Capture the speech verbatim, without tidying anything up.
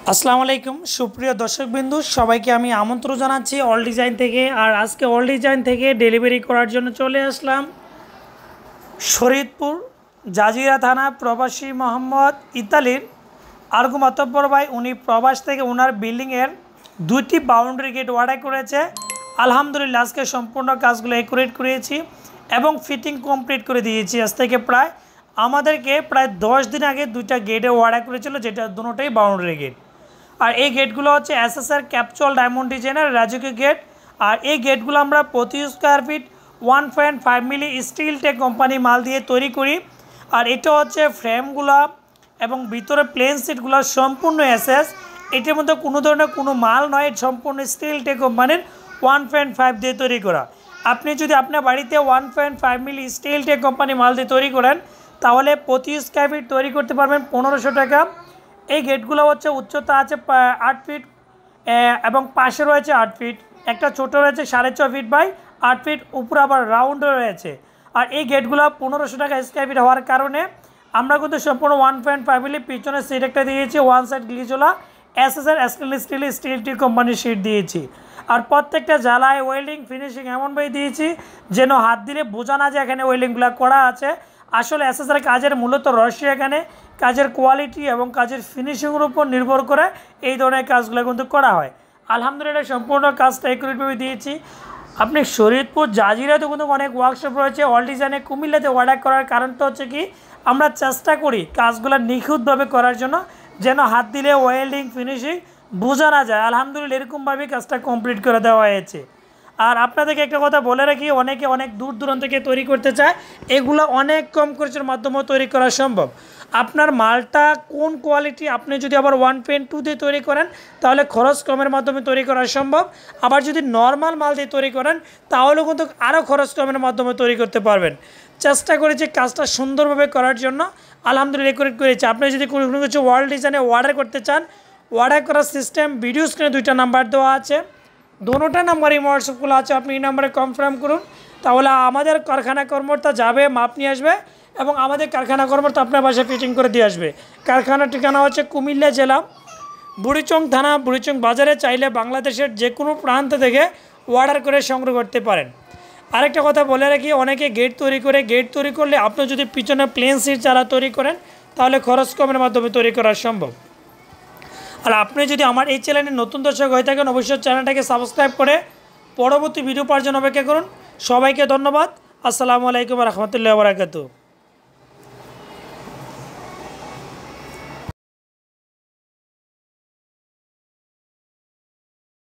আসসালামু আলাইকুম সুপ্রিয় দর্শকবৃন্দু সবাইকে আমি আমন্ত্রণ জানাচ্ছি অল ডিজাইন থেকে। আর আজকে অল ডিজাইন থেকে ডেলিভারি করার জন্য চলে আসলাম শরীয়তপুর জাজিরা থানা প্রবাসী মোহাম্মদ ইতালির আরগু মাতব্বর ভাই। উনি প্রবাস থেকে ওনার বিল্ডিংয়ের দুইটি বাউন্ডারি গেট অর্ডার করেছে। আলহামদুলিল্লাহ আজকে সম্পূর্ণ কাজগুলো একুরেট করেছি এবং ফিটিং কমপ্লিট করে দিয়েছি। আজ থেকে প্রায় আমাদেরকে প্রায় দশ দিন আগে দুইটা গেটে অর্ডার করেছিল, যেটা দুটোটাই বাউন্ডারি গেট। আর এই গেটগুলো হচ্ছে এসএসআর ক্যাপচুয়াল ডায়মন্ড ডিজাইনের রাজকীয় গেট। আর এই গেটগুলো আমরা প্রতি square feet one point five milli Steel Tech company মাল দিয়ে তৈরি করি। আর এটা হচ্ছে ফ্রেমগুলো এবং ভিতরে প্লেন সিটগুলো সম্পূর্ণ এসএস। এটির মধ্যে কোনো ধরনের কোনো মাল নয়, সম্পূর্ণ স্টিল টেক কোম্পানির ওয়ান পয়েন্ট ফাইভ দিয়ে তৈরি করা। আপনি যদি আপনার বাড়িতে one point five milli Steel Tech company মাল দিয়ে তৈরি করেন তাহলে প্রতি স্কোয়ার ফিট তৈরি করতে পারবেন পনেরোশো টাকা। এই গেটগুলো হচ্ছে উচ্চতা আছে আট ফিট এবং পাশে রয়েছে আট ফিট, একটা ছোটো রয়েছে সাড়ে ছ ফিট বাই আট ফিট, উপরে আবার রাউন্ড রয়েছে। আর এই গেটগুলো পনেরোশো টাকা স্কোয়ার ফিট হওয়ার কারণে আমরা কিন্তু সম্পূর্ণ ওয়ান পয়েন্ট ফাইভ মিলি পিছনে সিট একটা দিয়েছি, ওয়ান সাইড গ্লিজোলা এসএসআর স্টেনলেস স্টিল স্টিল টি কোম্পানির সিট দিয়েছি। আর প্রত্যেকটা জ্বালায় ওয়েল্ডিং ফিনিশিং এমনভাবে দিয়েছি যেন হাত দিলে বোঝা না যায় এখানে ওয়েল্ডিংগুলো করা আছে। আসলে এসএসআর কাজের মূলত রহস্য এখানে কাজের কোয়ালিটি এবং কাজের ফিনিশিংয়ের উপর নির্ভর করে এই ধরনের কাজগুলো কিন্তু করা হয়। আলহামদুলিল্লাহ সম্পূর্ণ কাজটা একুরেটভাবে দিয়েছি। আপনি শরীয়তপুর জাজিরাতে কিন্তু অনেক ওয়ার্কশপ রয়েছে। অল ডিজাইনে কুমিল্লাতে অর্ডার করার কারণটা হচ্ছে কি আমরা চেষ্টা করি কাজগুলো নিখুঁতভাবে করার জন্য যেন হাত দিলে ওয়েল্ডিং ফিনিশিং বোঝা না যায়। আলহামদুলিল্লাহ এরকমভাবেই কাজটা কমপ্লিট করে দেওয়া হয়েছে। আর আপনাদেরকে একটা কথা বলে রাখি, অনেকে অনেক দূর দূরান্ত থেকে তৈরি করতে চায়, এগুলো অনেক কম খরচের মাধ্যমেও তৈরি করা সম্ভব। আপনার মালটা কোন কোয়ালিটি, আপনি যদি আবার ওয়ান পয়েন্ট টু দিয়ে তৈরি করেন তাহলে খরচ কমের মাধ্যমে তৈরি করা সম্ভব। আবার যদি নর্মাল মাল দিয়ে তৈরি করেন তাহলেও কিন্তু আরও খরচ কমের মাধ্যমে তৈরি করতে পারবেন। চেষ্টা করেছি কাজটা সুন্দরভাবে করার জন্য। আলহামদুলিল্লাহ রেকর্ড করেছি। আপনি যদি কোনো কিছু ওয়াল ডিজাইনে অর্ডার করতে চান, অর্ডার করার সিস্টেম ভিডিও স্ক্রিনে দুইটা নাম্বার দেওয়া আছে, দোনোটা নাম্বারই হোয়াটসঅ্যাপগুলো আছে, আপনি এই নাম্বারে কনফার্ম করুন। তাহলে আমাদের কারখানা কর্মকর্তা যাবে, মাপ নিয়ে আসবে এবং আমাদের কারখানা কর্মকর্তা আপনার বাসায় ফিটিং করে দিয়ে আসবে। কারখানার ঠিকানা হচ্ছে কুমিল্লা জেলা বুড়িচং থানা বুড়িচং বাজারে। চাইলে বাংলাদেশের যে কোনো প্রান্ত থেকে অর্ডার করে সংগ্রহ করতে পারেন। আরেকটা কথা বলে রাখি, অনেকে গেট তৈরি করে, গেট তৈরি করলে আপনি যদি পিছনে প্লেন সিট যারা তৈরি করেন তাহলে খরচ কমের মাধ্যমে তৈরি করা সম্ভব। আর আপনি যদি আমার এই চ্যানেলে নতুন দর্শক হয়ে থাকেন অবশ্যই চ্যানেলটাকে সাবস্ক্রাইব করে পরবর্তী ভিডিও পাওয়ার জন্য অপেক্ষা করুন। সবাইকে ধন্যবাদ। আসসালামু আলাইকুম রহমতুল্লাহি ওয়া বারাকাতুহু।